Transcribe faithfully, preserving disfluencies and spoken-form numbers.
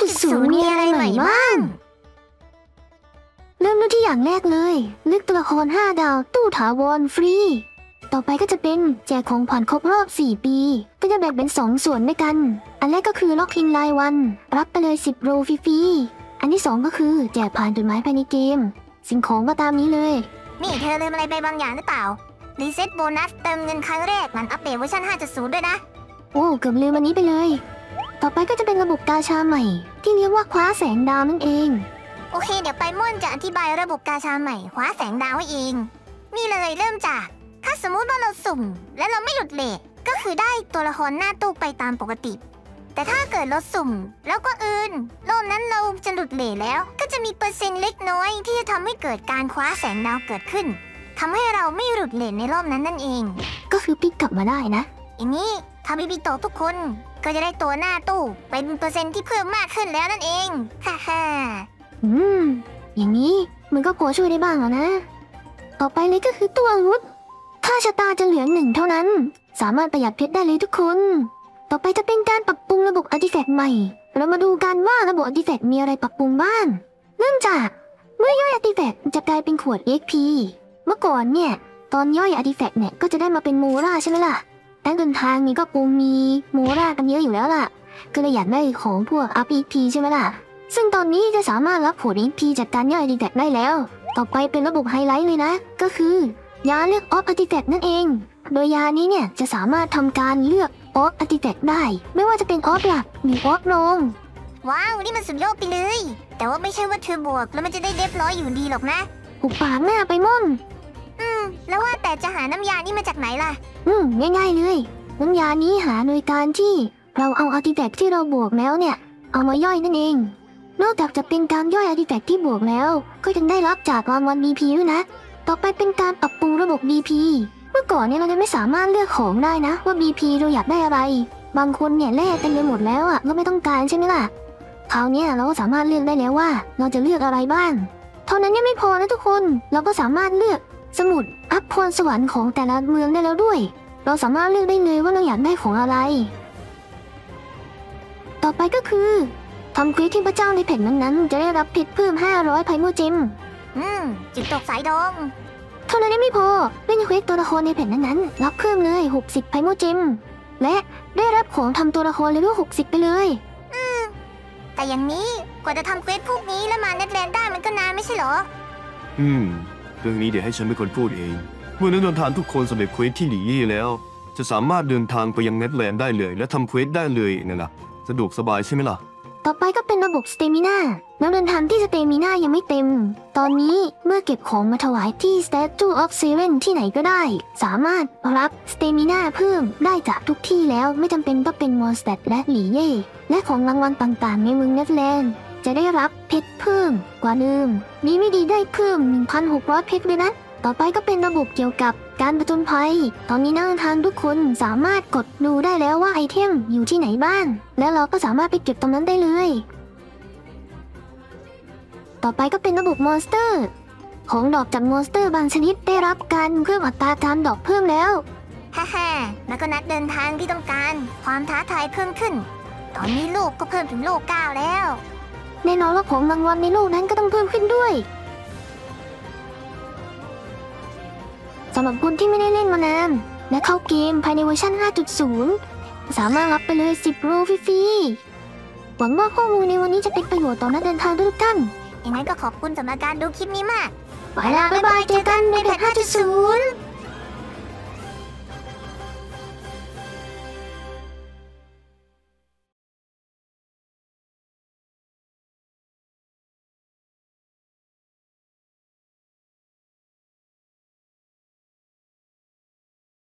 จุดศูนย์ มีอะไรใหม่บ้างเริ่มด้วยที่อย่างแรกเลยเลือกตัวละครห้าดาวตู้ถาวรฟรีต่อไปก็จะเป็นแจกของผ่อนครบรอบสี่ปีก็จะแบ่งเป็นสองส่วนด้วยกันอันแรกก็คือล็อกอินรายวันรับไปเลยสิบโรฟรีๆอันที่สองก็คือแจกผ่านจุดหมายภายในเกมสิ่งของก็ตามนี้เลยนี่เธอลืมอะไรไปบางอย่างหรือเปล่ารีเซ็ตโบนัสเติมเงินครั้งแรกหลังอัปเดตเวอร์ชัน ห้าจุดศูนย์ ด้วยนะโอ้เกือบลืมอันนี้ไปเลยต่อไปก็จะเป็นระบบกาชาใหม่ที่เรียกว่าคว้าแสงดาวนั่นเองโอเคเดี๋ยวไปม่วนจะอธิบายระบบกาชาใหม่คว้าแสงดาวให้เองนี่เลยเริ่มจากถ้าสมมุติว่าเราสุ่มและเราไม่หลุดเลทก็คือได้ตัวละครหน้าตู้ไปตามปกติแต่ถ้าเกิดเราสุ่มแล้วก็อื่นรอบนั้นเราจะหลุดเลทแล้วก็จะมีเปอร์เซ็นต์เล็กน้อยที่จะทำให้เกิดการคว้าแสงดาวเกิดขึ้นทำให้เราไม่หลุดเลทในรอบนั้นนั่นเองก็คือพลิกกลับมาได้นะอย่างนี้ทาบิบิโตะทุกคนก็จะได้ตัวหน้าตู้เป็นเปอร์เซ็นต์ที่เพิ่มมากขึ้นแล้วนั่นเองฮ่าฮ่าอืมอย่างนี้มันก็พอช่วยได้บ้างแล้วนะต่อไปเลยก็คือตัวอาวุธค่าชะตาจะเหลือหนึ่งเท่านั้นสามารถประหยัดเพชรได้เลยทุกคนต่อไปจะเป็นการปรับปรุงระบบอาร์ติแฟกต์ใหม่เรามาดูกันว่าระบบอาร์ติแฟกต์มีอะไรปรับปรุงบ้างเริ่มจากเมื่อย่อยอาร์ติแฟกต์จะกลายเป็นขวด เอ็กซ์ พี เมื่อก่อนเนี่ยตอนย่อยอาร์ติแฟกต์เนี่ยก็จะได้มาเป็นโมราใช่ไหมล่ะแต่เดินทางนี้ก็คงมีโมรากันเยอะอยู่แล้วล่ะก็เลยอยากได้ของพวก อัพ เอ็กซ์ พี ใช่ไหมล่ะซึ่งตอนนี้จะสามารถรับผล เอ็กซ์ พี จากการย่อยอาร์ติแฟกต์ได้แล้วต่อไปเป็นระบบไฮไลท์เลยนะก็คือยาเลือกออฟอาร์ติแฟกต์นั่นเองโดยยานี้เนี่ยจะสามารถทำการเลือกออฟอาร์ติแฟกต์ได้ไม่ว่าจะเป็นออฟหลักหรือออฟรองว้าวนี่มันสุดยอดไปเลยแต่ว่าไม่ใช่ว่าเธอบวกแล้วมันจะได้เรียบร้อยอยู่ดีหรอกนะหุบปากหน้าไปม่อนอืมแล้วว่าแต่จะหาน้ำยานี่มาจากไหนล่ะอืมง่ายๆเลยน้ำยานี้หาโดยการที่เราเอาอาร์ติแฟกต์ที่เราบวกแล้วเนี่ยเอามาย่อยนั่นเองนอกจากจะเป็นการย่อยอาร์ติแฟกต์ที่บวกแล้วก็ยังได้รับจากรางวัล บี พี ด้วยนะต่อไปเป็นการปรับปรุงระบบ บี พี เมื่อก่อนเนี่ยเราจะไม่สามารถเลือกของได้นะว่า บี พี เราอยากได้อะไรบางคนเนี่ยแลกเต็มไปหมดแล้วอ่ะก็ไม่ต้องการใช่ไหมล่ะคราวนี้เราก็สามารถเลือกได้แล้วว่าเราจะเลือกอะไรบ้างเท่านั้นยังไม่พอนะทุกคนเราก็สามารถเลือกสมุดอัพพรสวรรค์ของแต่ละเมืองได้แล้วด้วยเราสามารถเลือกได้เลยว่าเราอยากได้ของอะไรต่อไปก็คือทำเควสที่พระเจ้าในแผ่นนั้นๆจะได้รับเพชรเพิ่มห้าร้อยไพโมเจมอืมจิตตกสายดองเท่านั้นยังไม่พอเล่นเควสตัวละครในแผ่นนั้นๆรับเพิ่มเลยหกสิบไพโมเจมและได้รับของทำตัวละครเลเวลหกสิบไปเลยอืมแต่อย่างนี้กว่าจะทำเควสพวกนี้แล้วมาเน็ตแลนด์ได้มันก็นานไม่ใช่เหรออืมเรื่องนี้เดี๋ยวให้ฉันเป็นคนพูดเองเมื่อนักเดินทางทุกคนสำเร็จเควสที่หลียี่แล้วจะสามารถเดินทางไปยังเน็ตแลนด์ได้เลยและทำเควสได้เลยนั่นแหละสะดวกสบายใช่ไหมล่ะต่อไปก็เป็นระบบสเตมิน่านักเดินทางที่สเตมิน่ายังไม่เต็มตอนนี้เมื่อเก็บของมาถวายที่ Statue of Siren ที่ไหนก็ได้สามารถรับสเตมิน่าเพิ่มได้จากทุกที่แล้วไม่จำเป็นต้องเป็นมอนสเตอร์และหลีเย่และของรางวัลต่างๆในเมืองเนเธอร์แลนด์จะได้รับเพชรเพิ่มกว่าเดิมมีไม่ดีได้เพิ่ม หนึ่งพันหกร้อย เพชรเลยนะต่อไปก็เป็นระบบเกี่ยวกับการผจญภัยตอนนี้นักเดินทางทุกคนสามารถกดดูได้แล้วว่าไอเทมอยู่ที่ไหนบ้างแล้วเราก็สามารถไปเก็บตรงนั้นได้เลยต่อไปก็เป็นระบบมอนสเตอร์ของดอกจากมอนสเตอร์บางชนิดได้รับการเพิ่มอัตราการดอกเพิ่มแล้วฮ่าฮ่าแล้วก็นัดเดินทางที่ต้องการความท้าทายเพิ่มขึ้นตอนนี้โลกก็เพิ่มถึงโลกเก้าแล้วแน่นอนว่าของรางวัลในโลกนั้นก็ต้องเพิ่มขึ้นด้วยสำหรับคนที่ไม่ได้เล่นมานานและเข้าเกมภายในเวอร์ชัน ห้าจุดศูนย์ สามารถรับไปเลยสิบโรฟรีๆหวังว่าข้อมูลในวันนี้จะเป็นประโยชน์ต่อนักเดินทางทุกท่านยังไงก็ขอบคุณสำหรับการดูคลิปนี้มากไปละบ๊ายบายเจอกันในแพท ห้าจุดศูนย์